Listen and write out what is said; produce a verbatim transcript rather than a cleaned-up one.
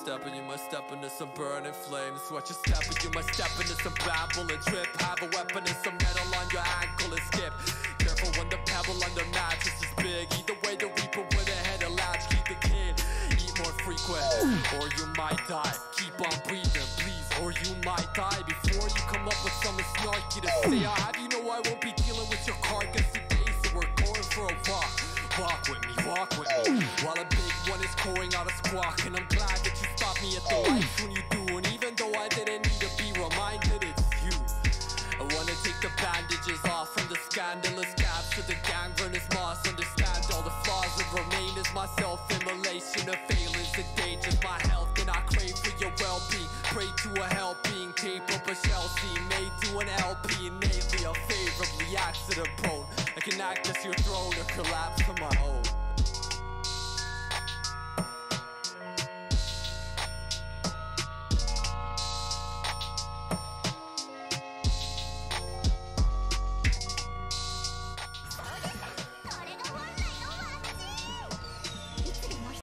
step and you must step into some burning flames. Watch your step and you must step into some babble and trip. Have a weapon and some metal on your ankle and skip. Careful when the pebble on the mattress is big. Either way the reaper with a head of latch. Keep the kid, eat more frequent, or you might die. Keep on breathing, please, or you might die. Before you come up with something snarky to say, I have you know I won't be dealing with your carcass today. So we're going for a walk. Walk with me, walk with me, while a big one is pouring out a squawk. And I'm glad that you stopped me at the lights when you do. And even though I didn't need to be reminded, it's you. I wanna take the bandages off from the scandalous gaps to the gangrenous moss. Understand all the flaws that remain as my self-immolation of failings and dangers. My health cannot crave for your well-being. Pray to a helping, tape up a shell scene, made to an L P, innately or favorably accident prone. I can act as your throne or collapse to my own.